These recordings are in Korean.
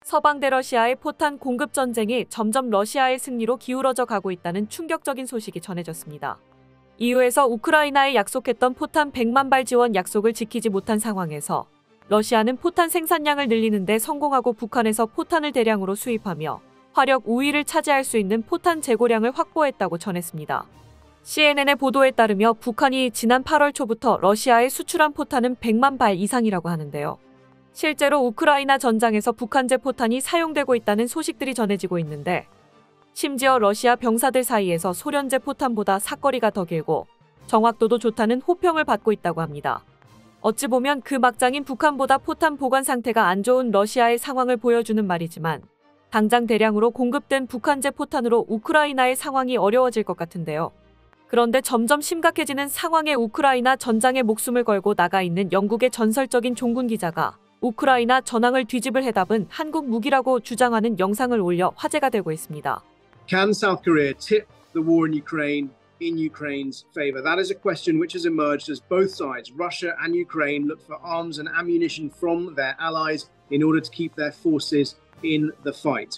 서방 대 러시아의 포탄 공급 전쟁이 점점 러시아의 승리로 기울어져 가고 있다는 충격적인 소식이 전해졌습니다. EU에서 우크라이나에 약속했던 포탄 100만 발 지원 약속을 지키지 못한 상황에서 러시아는 포탄 생산량을 늘리는 데 성공하고 북한에서 포탄을 대량으로 수입하며 화력 우위를 차지할 수 있는 포탄 재고량을 확보했다고 전했습니다. CNN의 보도에 따르며 북한이 지난 8월 초부터 러시아에 수출한 포탄은 100만 발 이상이라고 하는데요. 실제로 우크라이나 전장에서 북한제 포탄이 사용되고 있다는 소식들이 전해지고 있는데, 심지어 러시아 병사들 사이에서 소련제 포탄보다 사거리가 더 길고 정확도도 좋다는 호평을 받고 있다고 합니다. 어찌 보면 그 막장인 북한보다 포탄 보관 상태가 안 좋은 러시아의 상황을 보여주는 말이지만, 당장 대량으로 공급된 북한제 포탄으로 우크라이나의 상황이 어려워질 것 같은데요. 그런데 점점 심각해지는 상황에 우크라이나 전장에 목숨을 걸고 나가 있는 영국의 전설적인 종군 기자가 우크라이나 전황을 뒤집을 해답은 한국 무기라고 주장하는 영상을 올려 화제가 되고 있습니다. Can South Korea tip the war in Ukraine's favor? That is a question which has emerged as both sides, Russia and Ukraine, look for arms and ammunition from their allies in order to keep their forces in the fight.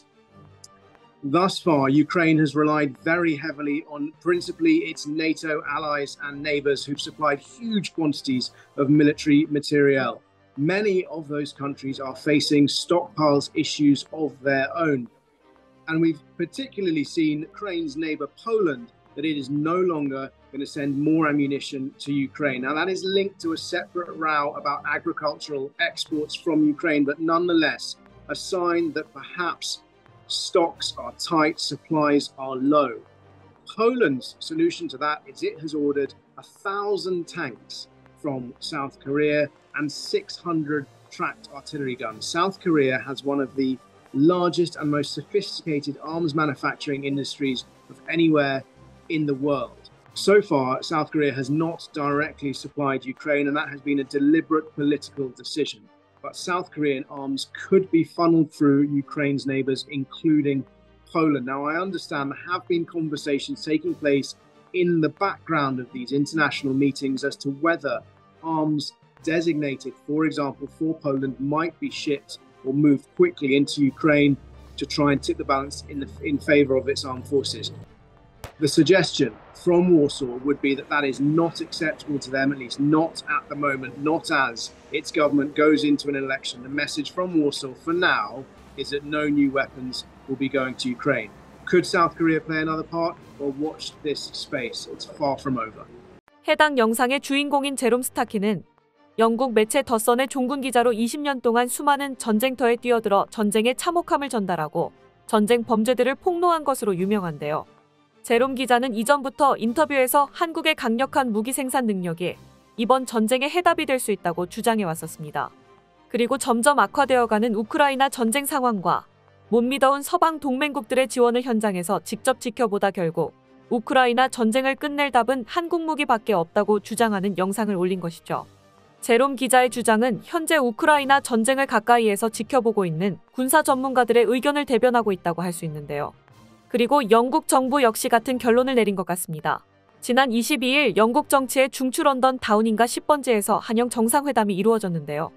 Thus far, Ukraine has relied very heavily on principally its NATO allies and neighbors who've supplied huge quantities of military materiel. Many of those countries are facing stockpiles issues of their own. And we've particularly seen Ukraine's neighbor Poland that it is no longer going to send more ammunition to Ukraine. Now that is linked to a separate row about agricultural exports from Ukraine, but nonetheless a sign that perhaps stocks are tight, supplies are low. Poland's solution to that is it has ordered 1,000 tanks from South Korea and 600 tracked artillery guns. South Korea has one of the largest and most sophisticated arms manufacturing industries of anywhere in the world. So far, South Korea has not directly supplied Ukraine, and that has been a deliberate political decision. But South Korean arms could be funneled through Ukraine's neighbors, including Poland. Now, I understand there have been conversations taking place in the background of these international meetings as to whether arms designated, for example, for Poland might be shipped or moved quickly into Ukraine to try and tip the balance in favor of its armed forces. The suggestion from Warsaw would be that that is not acceptable to them, at least not at the moment, not as its government goes into an election. The message from Warsaw for now is that no new weapons will be going to Ukraine. Could South Korea play another part? Well, watch this space. It's far from over. 해당 영상의 주인공인 제롬 스타키는 영국 매체 더선의 종군 기자로 20년 동안 수많은 전쟁터에 뛰어들어 전쟁의 참혹함을 전달하고 전쟁 범죄들을 폭로한 것으로 유명한데요. 제롬 기자는 이전부터 인터뷰에서 한국의 강력한 무기 생산 능력이 이번 전쟁의 해답이 될 수 있다고 주장해 왔었습니다. 그리고 점점 악화되어가는 우크라이나 전쟁 상황과 못 믿어온 서방 동맹국들의 지원을 현장에서 직접 지켜보다 결국 우크라이나 전쟁을 끝낼 답은 한국 무기밖에 없다고 주장하는 영상을 올린 것이죠. 제롬 기자의 주장은 현재 우크라이나 전쟁을 가까이에서 지켜보고 있는 군사 전문가들의 의견을 대변하고 있다고 할 수 있는데요. 그리고 영국 정부 역시 같은 결론을 내린 것 같습니다. 지난 22일 영국 정치의 중추 런던 다우닝가 10번지에서 한영 정상회담이 이루어졌는데요.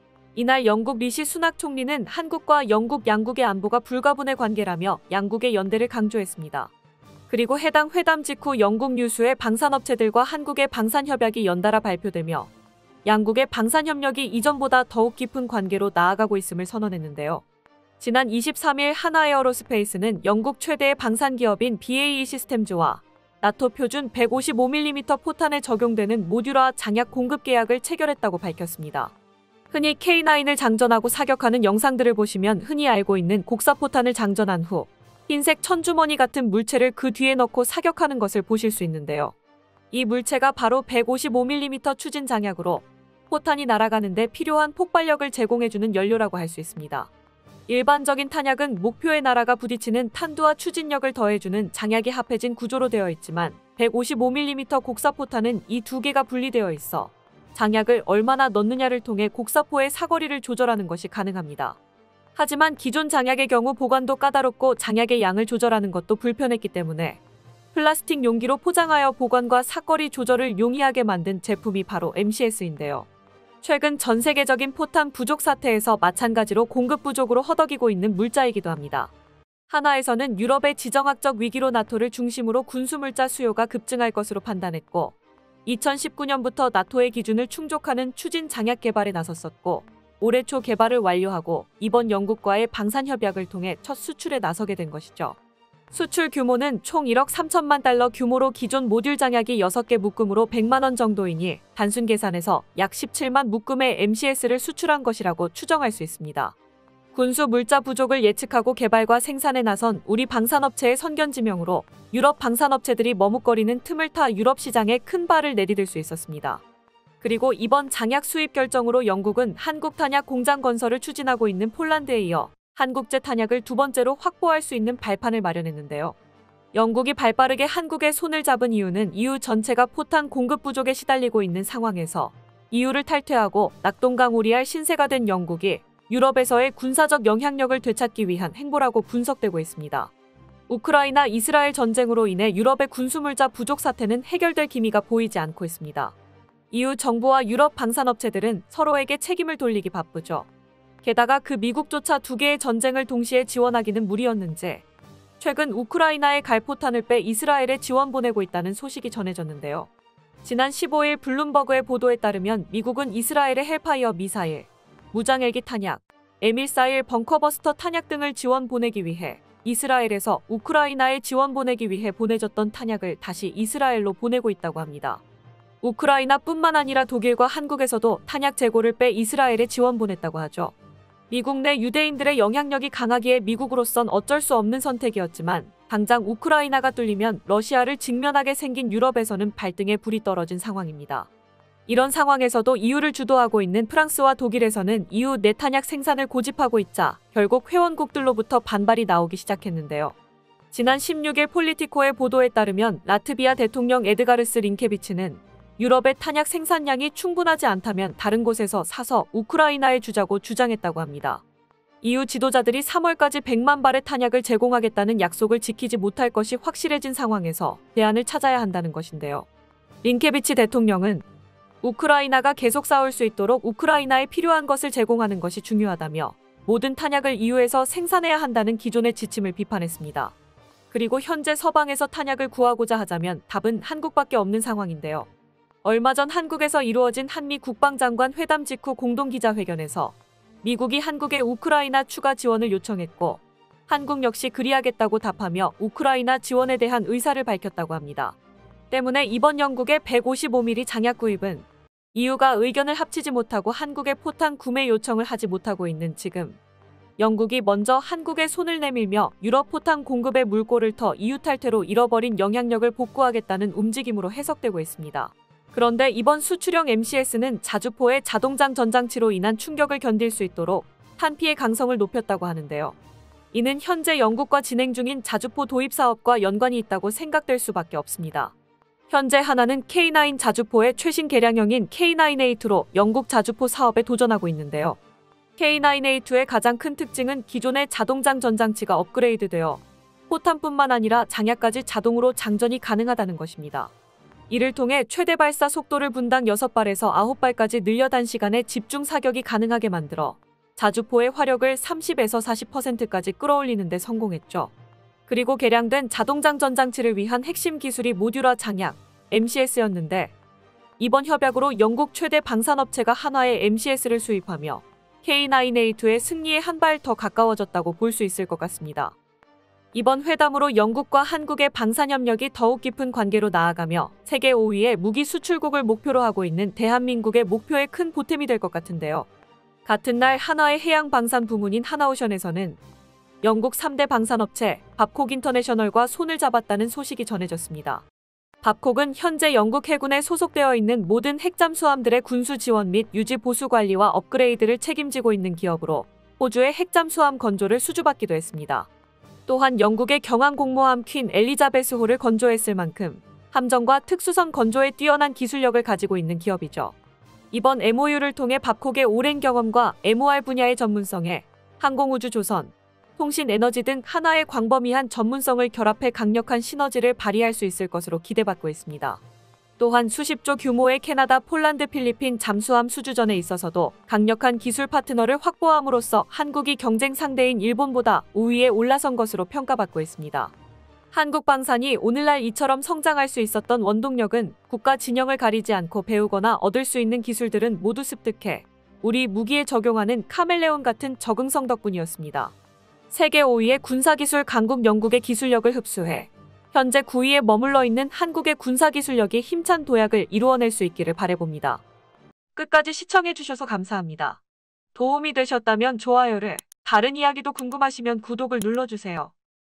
이날 영국 리시 수낙 총리는 한국과 영국 양국의 안보가 불가분의 관계라며 양국의 연대를 강조했습니다. 그리고 해당 회담 직후 영국 유수의 방산업체들과 한국의 방산협약이 연달아 발표되며 양국의 방산협력이 이전보다 더욱 깊은 관계로 나아가고 있음을 선언했는데요. 지난 23일 하나에어로스페이스는 영국 최대의 방산기업인 BAE 시스템즈와 나토 표준 155mm 포탄에 적용되는 모듈화 장약 공급 계약을 체결했다고 밝혔습니다. 흔히 K9을 장전하고 사격하는 영상들을 보시면 흔히 알고 있는 곡사포탄을 장전한 후 흰색 천주머니 같은 물체를 그 뒤에 넣고 사격하는 것을 보실 수 있는데요. 이 물체가 바로 155mm 추진 장약으로 포탄이 날아가는데 필요한 폭발력을 제공해주는 연료라고 할 수 있습니다. 일반적인 탄약은 목표에 날아가 부딪히는 탄두와 추진력을 더해주는 장약이 합해진 구조로 되어 있지만 155mm 곡사포탄은 이 두 개가 분리되어 있어 장약을 얼마나 넣느냐를 통해 곡사포의 사거리를 조절하는 것이 가능합니다. 하지만 기존 장약의 경우 보관도 까다롭고 장약의 양을 조절하는 것도 불편했기 때문에 플라스틱 용기로 포장하여 보관과 사거리 조절을 용이하게 만든 제품이 바로 MCS인데요. 최근 전 세계적인 포탄 부족 사태에서 마찬가지로 공급 부족으로 허덕이고 있는 물자이기도 합니다. 한화에서는 유럽의 지정학적 위기로 나토를 중심으로 군수물자 수요가 급증할 것으로 판단했고 2019년부터 나토의 기준을 충족하는 추진 장약 개발에 나섰었고 올해 초 개발을 완료하고 이번 영국과의 방산협약을 통해 첫 수출에 나서게 된 것이죠. 수출 규모는 총 1억 3천만 달러 규모로 기존 모듈 장약이 6개 묶음으로 100만 원 정도이니 단순 계산해서 약 17만 묶음의 MCS를 수출한 것이라고 추정할 수 있습니다. 군수 물자 부족을 예측하고 개발과 생산에 나선 우리 방산업체의 선견지명으로 유럽 방산업체들이 머뭇거리는 틈을 타 유럽 시장에 큰 발을 내디딜 수 있었습니다. 그리고 이번 장약 수입 결정으로 영국은 한국 탄약 공장 건설을 추진하고 있는 폴란드에 이어 한국제 탄약을 두 번째로 확보할 수 있는 발판을 마련했는데요. 영국이 발빠르게 한국의 손을 잡은 이유는 EU 전체가 포탄 공급 부족에 시달리고 있는 상황에서 EU를 탈퇴하고 낙동강 오리알 신세가 된 영국이 유럽에서의 군사적 영향력을 되찾기 위한 행보라고 분석되고 있습니다. 우크라이나 이스라엘 전쟁으로 인해 유럽의 군수물자 부족 사태는 해결될 기미가 보이지 않고 있습니다. EU 정부와 유럽 방산업체들은 서로에게 책임을 돌리기 바쁘죠. 게다가 그 미국조차 두 개의 전쟁을 동시에 지원하기는 무리였는지 최근 우크라이나에 갈 포탄을 빼 이스라엘에 지원 보내고 있다는 소식이 전해졌는데요. 지난 15일 블룸버그의 보도에 따르면 미국은 이스라엘의 헬파이어 미사일, 무장헬기 탄약, M141 벙커버스터 탄약 등을 지원 보내기 위해 이스라엘에서 우크라이나에 지원 보내기 위해 보내줬던 탄약을 다시 이스라엘로 보내고 있다고 합니다. 우크라이나뿐만 아니라 독일과 한국에서도 탄약 재고를 빼 이스라엘에 지원 보냈다고 하죠. 미국 내 유대인들의 영향력이 강하기에 미국으로선 어쩔 수 없는 선택이었지만 당장 우크라이나가 뚫리면 러시아를 직면하게 생긴 유럽에서는 발등에 불이 떨어진 상황입니다. 이런 상황에서도 EU를 주도하고 있는 프랑스와 독일에서는 EU 내 탄약 생산을 고집하고 있자 결국 회원국들로부터 반발이 나오기 시작했는데요. 지난 16일 폴리티코의 보도에 따르면 라트비아 대통령 에드가르스 링케비치는 유럽의 탄약 생산량이 충분하지 않다면 다른 곳에서 사서 우크라이나에 주자고 주장했다고 합니다. EU 지도자들이 3월까지 100만 발의 탄약을 제공하겠다는 약속을 지키지 못할 것이 확실해진 상황에서 대안을 찾아야 한다는 것인데요. 링케비치 대통령은 우크라이나가 계속 싸울 수 있도록 우크라이나에 필요한 것을 제공하는 것이 중요하다며 모든 탄약을 EU에서 생산해야 한다는 기존의 지침을 비판했습니다. 그리고 현재 서방에서 탄약을 구하고자 하자면 답은 한국밖에 없는 상황인데요. 얼마 전 한국에서 이루어진 한미 국방장관 회담 직후 공동기자회견에서 미국이 한국에 우크라이나 추가 지원을 요청했고 한국 역시 그리하겠다고 답하며 우크라이나 지원에 대한 의사를 밝혔다고 합니다. 때문에 이번 영국의 155mm 장약 구입은 EU가 의견을 합치지 못하고 한국의 포탄 구매 요청을 하지 못하고 있는 지금 영국이 먼저 한국에 손을 내밀며 유럽 포탄 공급의 물꼬를 터 EU 탈퇴로 잃어버린 영향력을 복구하겠다는 움직임으로 해석되고 있습니다. 그런데 이번 수출형 MCS는 자주포의 자동장 전장치로 인한 충격을 견딜 수 있도록 탄피의 강성을 높였다고 하는데요. 이는 현재 영국과 진행 중인 자주포 도입 사업과 연관이 있다고 생각될 수밖에 없습니다. 현재 하나는 K9 자주포의 최신 개량형인 K9A2로 영국 자주포 사업에 도전하고 있는데요. K9A2의 가장 큰 특징은 기존의 자동장 전장치가 업그레이드되어 포탄뿐만 아니라 장약까지 자동으로 장전이 가능하다는 것입니다. 이를 통해 최대 발사 속도를 분당 6발에서 9발까지 늘려 단시간에 집중 사격이 가능하게 만들어 자주포의 화력을 30에서 40%까지 끌어올리는 데 성공했죠. 그리고 개량된 자동장 전장치를 위한 핵심 기술이 모듈화 장약, MCS였는데 이번 협약으로 영국 최대 방산업체가 한화의 MCS를 수입하며 K9A2의 승리에 한 발 더 가까워졌다고 볼 수 있을 것 같습니다. 이번 회담으로 영국과 한국의 방산협력이 더욱 깊은 관계로 나아가며 세계 5위의 무기 수출국을 목표로 하고 있는 대한민국의 목표에 큰 보탬이 될 것 같은데요. 같은 날 한화의 해양 방산 부문인 하나오션에서는 영국 3대 방산업체 밥콕 인터내셔널과 손을 잡았다는 소식이 전해졌습니다. 밥콕은 현재 영국 해군에 소속되어 있는 모든 핵잠수함들의 군수 지원 및 유지 보수 관리와 업그레이드를 책임지고 있는 기업으로 호주의 핵잠수함 건조를 수주받기도 했습니다. 또한 영국의 경항공모함 퀸 엘리자베스호를 건조했을 만큼 함정과 특수선 건조에 뛰어난 기술력을 가지고 있는 기업이죠. 이번 MOU를 통해 밥콕의 오랜 경험과 MOR 분야의 전문성에 항공우주조선, 통신에너지 등 하나의 광범위한 전문성을 결합해 강력한 시너지를 발휘할 수 있을 것으로 기대받고 있습니다. 또한 수십조 규모의 캐나다, 폴란드, 필리핀 잠수함 수주전에 있어서도 강력한 기술 파트너를 확보함으로써 한국이 경쟁 상대인 일본보다 우위에 올라선 것으로 평가받고 있습니다. 한국 방산이 오늘날 이처럼 성장할 수 있었던 원동력은 국가 진영을 가리지 않고 배우거나 얻을 수 있는 기술들은 모두 습득해 우리 무기에 적용하는 카멜레온 같은 적응성 덕분이었습니다. 세계 5위의 군사기술 강국 영국의 기술력을 흡수해 현재 9위에 머물러 있는 한국의 군사기술력이 힘찬 도약을 이루어낼 수 있기를 바라봅니다. 끝까지 시청해주셔서 감사합니다. 도움이 되셨다면 좋아요를, 다른 이야기도 궁금하시면 구독을 눌러주세요.